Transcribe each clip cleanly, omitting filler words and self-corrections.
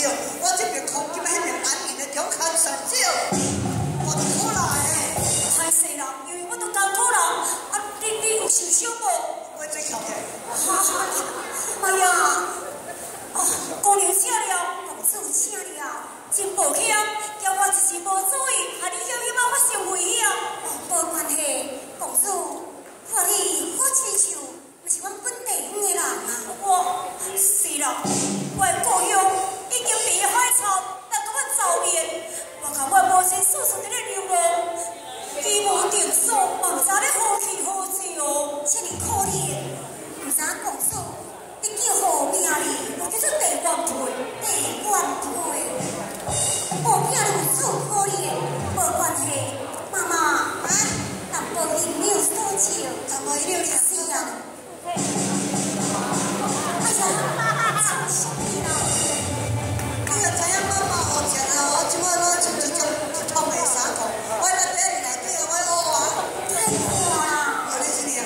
对，我这边空今摆迄边安宁的中看选少，我就过来的。 歹势啦，因为我都艰苦啦，你有受伤无？ 我最巧的。 哎呀，姑娘请了，公主请了，真抱歉，叫我一时无注意，害你小姨妈发生危险。无关系，公主，看你好亲像，毋是阮本地方的人啊。是啦，我的故乡已经被海潮带到我走面，我甲我母亲速速伫咧流亡，居无定所，嘛毋知咧何去何从哦，这么可怜。毋知公主，你叫何名哩？我叫做地元配，地元配。无囝如此可怜，无关系，妈妈啊，淡薄饮料所求，淡薄饮料是啊。哎呀，真是你啦！ 你若知影妈妈好食啊，我即摆我穿一套袂衫裤，我来底内底我学啊。 太苦啦！ 哦，你是你啊？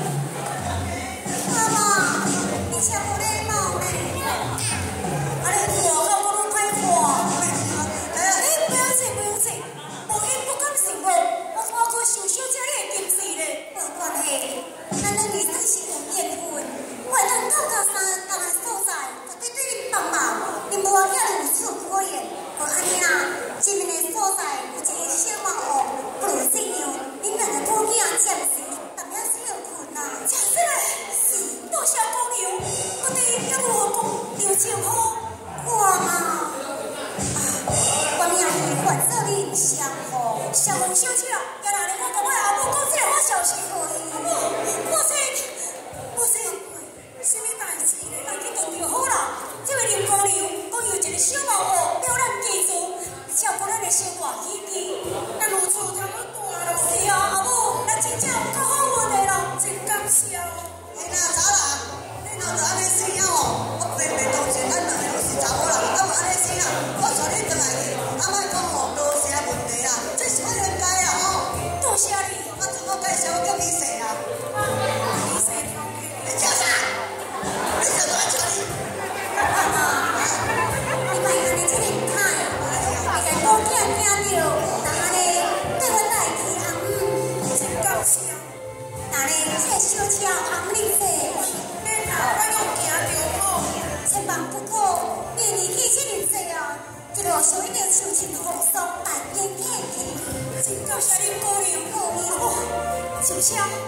妈妈，你真无礼貌呢。安尼看到我都歹看。不要紧，不用紧，无因不甘心无，我去受小姐你的金子咧，无关系。咱两个算是有缘分，我会当到甲三个所在，绝对对恁帮忙。恁无囝如此可怜，无安尼啦，这边的所在有一个小木屋，不如这样，恁两个母囝暂时淡仔小困啦。真是嘞，是多谢姑娘，我哋要如何讲刘青好？我嘛。我命是换做恁相好，相逢小姐，今仔日我甲我阿母讲这个好消息互伊。母亲，什么代志咧？咱去动就好啦。这位林姑娘讲有一个小毛屋，了咱家族，照顾咱的生活起居，咱如此通好大咯。是啊，阿母，咱真正有够好运的啦，真感谢。 你若查啦，你若着安尼生啊吼，我平平当时咱两个都是查某人，啊无安尼生啊，我带你转来去，啊莫讲吼多些问题啦，这是我应该啊吼。 多谢你， 我自我介绍，我叫李生啊。 李生头家。 你叫啥？你想怎么叫你？ 妈妈，你莫安尼这么歹，会甲母囝惊着，那安尼对阮来去阿姆真高兴。那呢，这个小姐阿姆你说，免啦，我有惊着我，千万不可面年纪这么济啊，一路上一定受尽风霜，大言客气。真感谢恁姑娘好命我，是不是啊？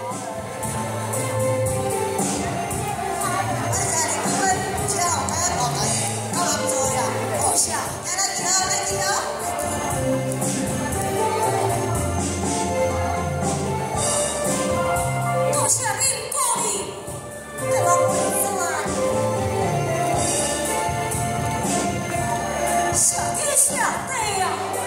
多谢， 来记牢。 多谢恁鼓励，对我回转。谢天谢地啊！